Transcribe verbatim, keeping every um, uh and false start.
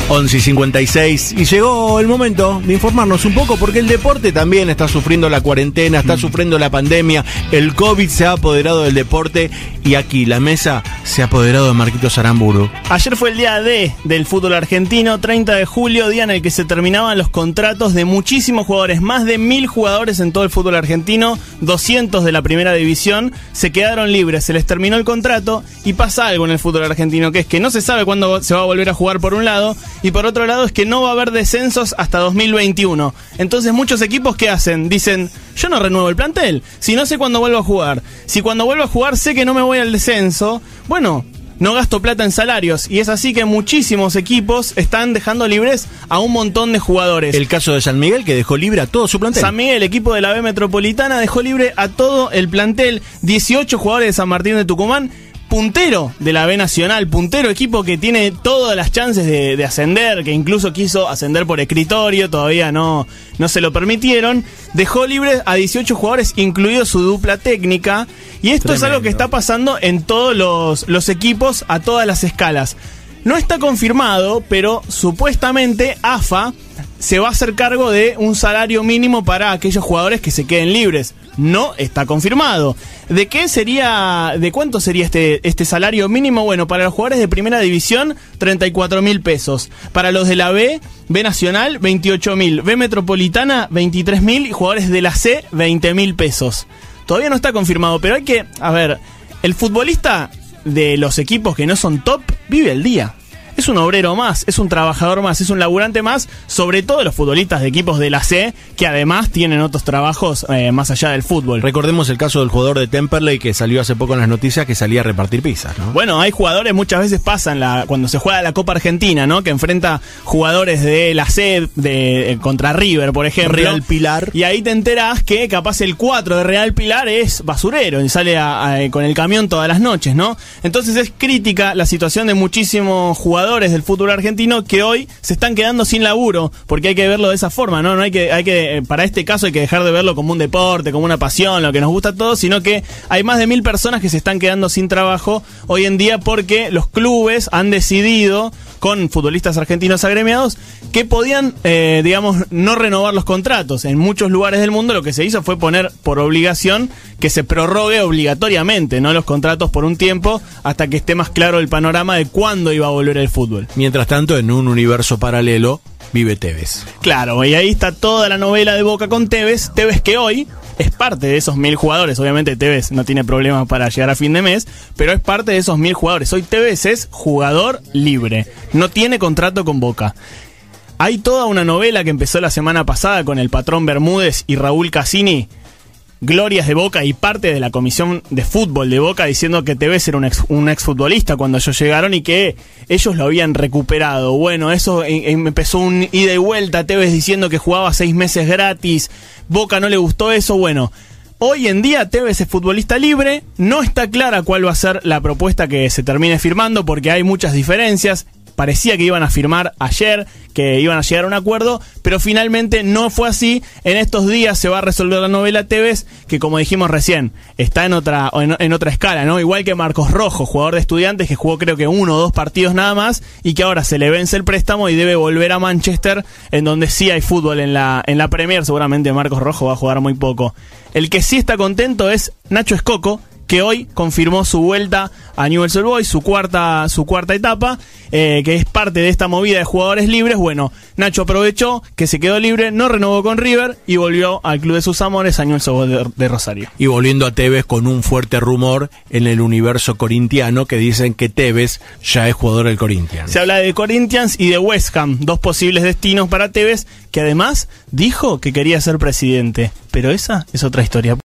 once y cincuenta y seis, y llegó el momento de informarnos un poco porque el deporte también está sufriendo la cuarentena, está sufriendo la pandemia, el COVID se ha apoderado del deporte y aquí la mesa se ha apoderado de Marquitos Aramburu. Ayer fue el día D del fútbol argentino, treinta de julio, día en el que se terminaban los contratos de muchísimos jugadores, más de mil jugadores en todo el fútbol argentino, doscientos de la primera división, se quedaron libres, se les terminó el contrato y pasa algo en el fútbol argentino, que es que no se sabe cuándo se va a volver a jugar por un lado, y por otro lado es que no va a haber descensos hasta dos mil veintiuno. Entonces muchos equipos, ¿qué hacen? Dicen, yo no renuevo el plantel, si no sé cuándo vuelvo a jugar. Si cuando vuelvo a jugar sé que no me voy al descenso, bueno, no gasto plata en salarios. Y es así que muchísimos equipos están dejando libres a un montón de jugadores. El caso de San Miguel, que dejó libre a todo su plantel. San Miguel, el equipo de la B Metropolitana, dejó libre a todo el plantel. dieciocho jugadores de San Martín de Tucumán, puntero de la B Nacional, puntero equipo que tiene todas las chances de, de ascender, que incluso quiso ascender por escritorio, todavía no, no se lo permitieron, dejó libre a dieciocho jugadores, incluido su dupla técnica, y esto Tremendo. Es algo que está pasando en todos los, los equipos a todas las escalas. No está confirmado, pero supuestamente A F A se va a hacer cargo de un salario mínimo para aquellos jugadores que se queden libres. No está confirmado. ¿De qué sería, de cuánto sería este, este salario mínimo? Bueno, para los jugadores de primera división, treinta y cuatro mil pesos. Para los de la B, B Nacional, veintiocho mil. B Metropolitana, veintitrés mil. Y jugadores de la C, veinte mil pesos. Todavía no está confirmado, pero hay que, a ver, el futbolista de los equipos que no son top vive el día. Es un obrero más, es un trabajador más, es un laburante más, sobre todo los futbolistas de equipos de la C, que además tienen otros trabajos eh, más allá del fútbol. Recordemos el caso del jugador de Temperley que salió hace poco en las noticias, que salía a repartir pizzas, ¿no? Bueno, hay jugadores, muchas veces pasan la, cuando se juega la Copa Argentina, ¿no? Que enfrenta jugadores de la C de, contra River, por ejemplo. Real Pilar. Y ahí te enterás que capaz el cuatro de Real Pilar es basurero y sale a, a, con el camión todas las noches, ¿no? Entonces es crítica la situación de muchísimos jugadores del fútbol argentino que hoy se están quedando sin laburo, porque hay que verlo de esa forma, ¿no? No hay que, hay que, para este caso hay que dejar de verlo como un deporte, como una pasión, lo que nos gusta a todos, sino que hay más de mil personas que se están quedando sin trabajo hoy en día porque los clubes han decidido, con futbolistas argentinos agremiados, que podían, eh, digamos, no renovar los contratos. En muchos lugares del mundo lo que se hizo fue poner por obligación que se prorrogue obligatoriamente, ¿no?, los contratos por un tiempo hasta que esté más claro el panorama de cuándo iba a volver el fútbol. Mientras tanto, en un universo paralelo vive Tevez. Claro, y ahí está toda la novela de Boca con Tevez. Tevez que hoy es parte de esos mil jugadores. Obviamente Tevez no tiene problemas para llegar a fin de mes, pero es parte de esos mil jugadores. Hoy Tevez es jugador libre, no tiene contrato con Boca. Hay toda una novela que empezó la semana pasada con el patrón Bermúdez y Raúl Cassini, glorias de Boca y parte de la comisión de fútbol de Boca, diciendo que Tevez era un ex, un exfutbolista cuando ellos llegaron y que ellos lo habían recuperado. Bueno, eso eh, empezó un ida y vuelta, Tevez diciendo que jugaba seis meses gratis, Boca no le gustó eso. Bueno, hoy en día Tevez es futbolista libre, no está clara cuál va a ser la propuesta que se termine firmando porque hay muchas diferencias. Parecía que iban a firmar ayer, que iban a llegar a un acuerdo, pero finalmente no fue así. En estos días se va a resolver la novela Tevez, que como dijimos recién, está en otra, en, en otra escala, ¿no? Igual que Marcos Rojo, jugador de Estudiantes, que jugó creo que uno o dos partidos nada más, y que ahora se le vence el préstamo y debe volver a Manchester, en donde sí hay fútbol en la, en la Premier. Seguramente Marcos Rojo va a jugar muy poco. El que sí está contento es Nacho Escoco, que hoy confirmó su vuelta a Newell's Old Boys, su cuarta, su cuarta etapa, eh, que es parte de esta movida de jugadores libres. Bueno, Nacho aprovechó que se quedó libre, no renovó con River y volvió al club de sus amores, a Newell's Old Boys de, de Rosario. Y volviendo a Tevez con un fuerte rumor en el universo corintiano que dicen que Tevez ya es jugador del Corinthians. Se habla de Corinthians y de West Ham, dos posibles destinos para Tevez, que además dijo que quería ser presidente, pero esa es otra historia.